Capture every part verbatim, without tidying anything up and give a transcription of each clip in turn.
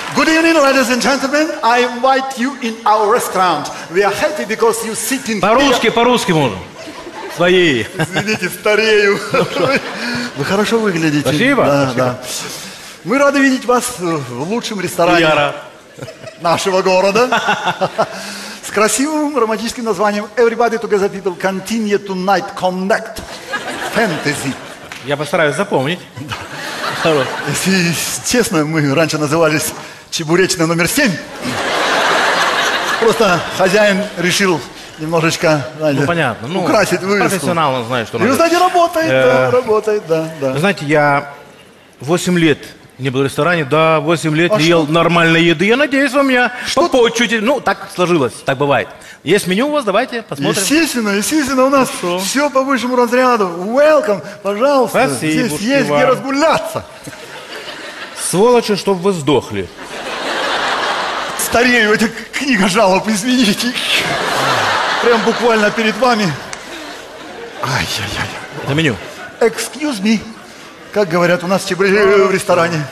Good evening, ladies and gentlemen. I invite you in our restaurant. We are happy because you sit in... По-русски, по-русски можно. Свои. Извините, старею. Вы хорошо выглядите. Спасибо. Да, Спасибо. да. Мы рады видеть вас в лучшем ресторане Я рад. нашего города. С красивым романтическим названием Everybody Together People Continue Tonight Connect Fantasy. Я постараюсь запомнить. Если честно, мы раньше назывались Чебуречная номер семь. Просто хозяин решил немножечко, знаете, Ну, понятно. Ну, украсить вывеску. профессионал, он знает, что И надо. вы знаете, работает, да, работает, да, да. Вы знаете, я восемь лет не был в ресторане, да, восемь лет А не что? ел нормальной еды. Я надеюсь, вы меня Что? попочуете. Ну, так сложилось, так бывает. Есть меню у вас, давайте посмотрим. Естественно, естественно, у нас Хорошо. все по высшему разряду. Welcome, пожалуйста. Спасибо, Здесь есть вам. где разгуляться. Сволочи, чтоб вы сдохли. Старею, это книга жалоб, извините. Прям буквально перед вами. Ай-яй-яй. Это меню. Excuse me. Как говорят у нас в Чебуречном в ресторане.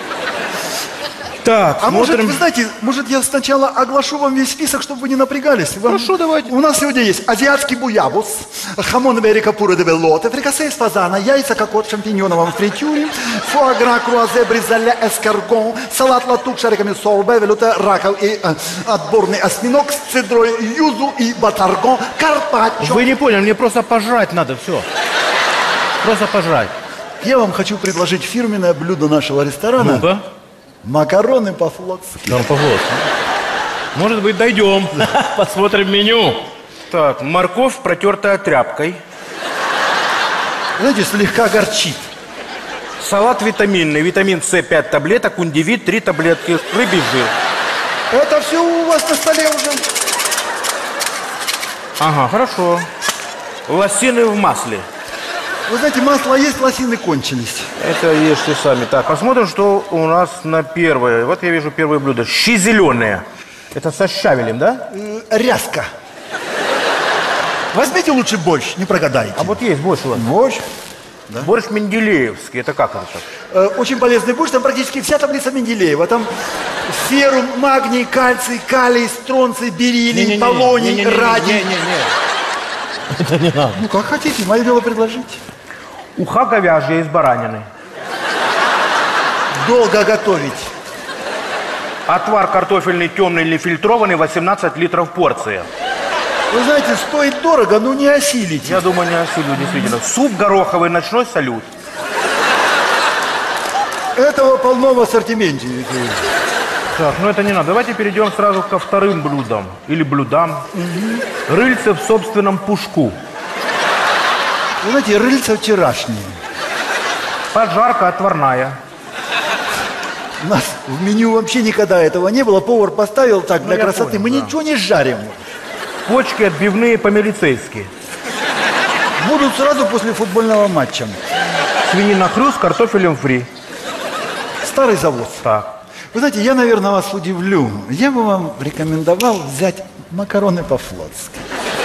Так, А может, смотрим. вы знаете, может я сначала оглашу вам весь список, чтобы вы не напрягались? Вам- Хорошо, давайте. У нас сегодня есть азиатский буябус, хамон иберика пура де велоте, фрикасе из фазана, яйца кокот в шампиньоновом фритюре, фуагра, круазе, бризоля, эскаргон, салат латук шариками сорбе, велюте, раков и э, отборный осьминог с цедрой юзу и батаргон, карпаччо. Вы не поняли, мне просто пожрать надо, все. Просто пожрать. Я вам хочу предложить фирменное блюдо нашего ресторана. Ну-ка. Макароны по-флотски. Да, пожалуйста. Может быть, дойдем. Посмотрим меню. Так, морковь, протертая тряпкой. Знаете, слегка горчит. Салат витаминный. Витамин С пять таблеток, ундивит три таблетки, рыбий жир. Это все у вас на столе уже. Ага, хорошо. Лосины в масле. Вы знаете, масло есть, лосины кончились. Это ешьте сами. Так, посмотрим, что у нас на первое. Вот я вижу первое блюдо. Щи зеленые. Это со щавелем, да? Э, ряска. Возьмите лучше борщ, не прогадаете. А вот есть борщ у вас. Борщ. Борщ менделеевский. Это как это так? Э, очень полезный борщ, там практически вся таблица Менделеева. Там феррум, магний, кальций, калий, стронций, бериллий, полоний, радий. Не-не-не. Это не надо. Ну, как хотите, мое дело предложить. Уха говяжья из баранины. Долго готовить. Отвар картофельный темный или фильтрованный, восемнадцать литров порция. Вы знаете, стоит дорого, но не осилите. Я думаю, не осилю, действительно. Суп гороховый, ночной салют. Этого полно в ассортименте. Так, ну это не надо. Давайте перейдем сразу ко вторым блюдам. Или блюдам. Угу. Рыльце в собственном пушку. Вы знаете, рыльца вчерашние. Поджарка отварная. У нас в меню вообще никогда этого не было. Повар поставил так Ну, для я красоты. понял, Мы да. ничего не жарим. Почки отбивные по-милицейски. Будут сразу после футбольного матча. Свинина хрюс с картофелем фри. Старый завод. Так. Вы знаете, я, наверное, вас удивлю. Я бы вам рекомендовал взять макароны по-флотски.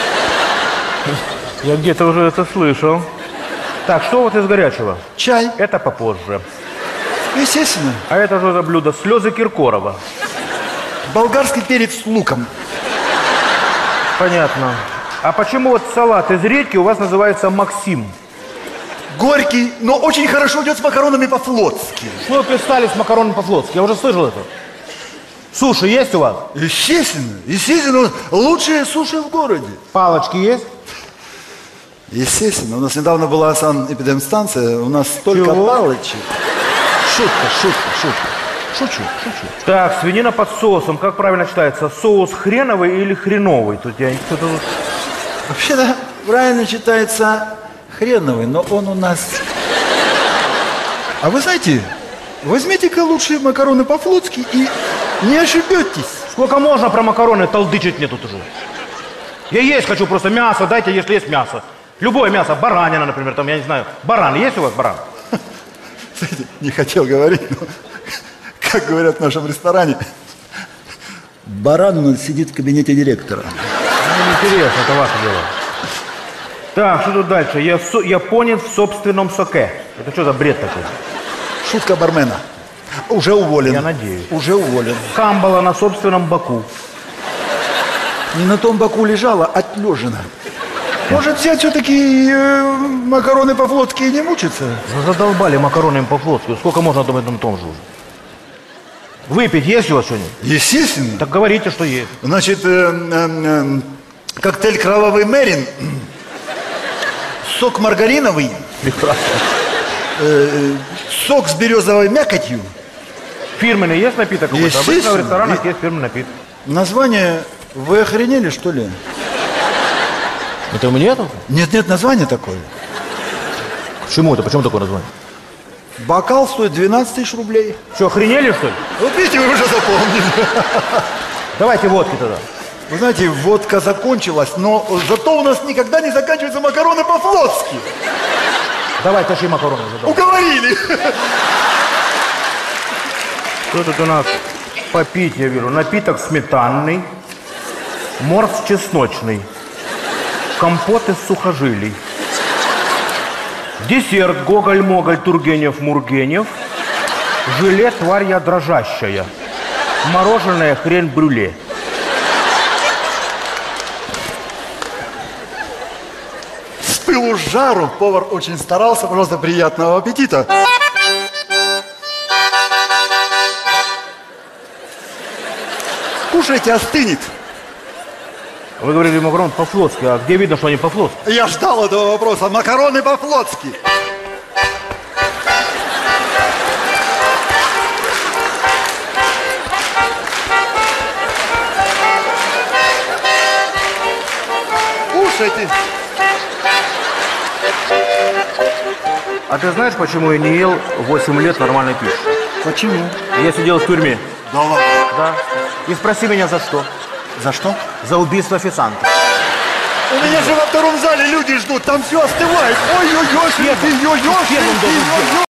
Я где-то уже это слышал. Так, что вот из горячего? Чай. Это попозже. Естественно. А это же за блюдо? Слезы Киркорова. Болгарский перец с луком. Понятно. А почему вот салат из редьки у вас называется Максим? Горький, но очень хорошо идет с макаронами по-флотски. Что вы пристали с макаронами по-флотски? Я уже слышал это. Суши есть у вас? Естественно. Естественно. Лучшие суши в городе. Палочки есть? Естественно. У нас недавно была санэпидемстанция. У нас столько Чего? палочек. Шутка, шутка, шутка. Шучу, шучу. Так, свинина под соусом. Как правильно читается? Соус хреновый или хреновый? Тут я кто-то... Вообще-то правильно читается хреновый, но он у нас... А вы знаете, возьмите-ка лучше макароны по-флотски и не ошибетесь. Сколько можно про макароны толдычить мне тут уже? Я есть хочу просто мясо, дайте, если есть мясо. Любое мясо, баранина, например, там, я не знаю. Баран, есть у вас баран? Знаете, не хотел говорить, но, как говорят в нашем ресторане, баран у нас сидит в кабинете директора. Ну, интересно, это ваше дело. Так, что тут дальше? Я со- японец в собственном соке. Это что за бред такой? Шутка бармена. Уже уволен. Я надеюсь. Уже уволен. Камбала на собственном боку. Не на том боку лежала, отлежена. Может, взять все-таки э, макароны по-флотски и не мучиться? Вы задолбали макароны по-флотски. Сколько можно на этом том же уже? Выпить есть у вас что-нибудь? Естественно. Так говорите, что есть. Значит, э, э, э, коктейль «Кровавый Мерин», сок маргариновый, Прекрасно. э, сок с березовой мякотью. Фирменный есть напиток какой-то? Обычно в Естественно. ресторанах есть фирменный напиток. Название, вы охренели, что ли? Это у меня это? Нет, нет, название такое. Почему это? Почему такое название? Бокал стоит двенадцать тысяч рублей. Что, охренели, что ли? Вот видите, вы уже запомнили. Давайте водки тогда. Вы знаете, водка закончилась, но зато у нас никогда не заканчиваются макароны по-флотски. Давай, тащи макароны. Задал. Уговорили. Что тут у нас попить, я вижу? Напиток сметанный, морс чесночный, компот из сухожилий, десерт Гоголь-Моголь, Тургенев-Мургенев, желе тварь дрожащая, мороженое хрен-брюле. С пылу с жару повар очень старался. Пожалуйста, приятного аппетита. Кушайте, остынет. Вы говорили макароны по-флотски, а где видно, что они по-флотски? Я ждал этого вопроса. Макароны по-флотски. Кушайте. А ты знаешь, почему я не ел восемь лет нормальной пищи? Почему? Я сидел в тюрьме. Да ладно. Да. И спроси меня, за что? За что? За убийство официанта. У меня же во втором зале люди ждут, там все остывает. Ой-ой-ой, ой-ой-ой, ой-ой-ой.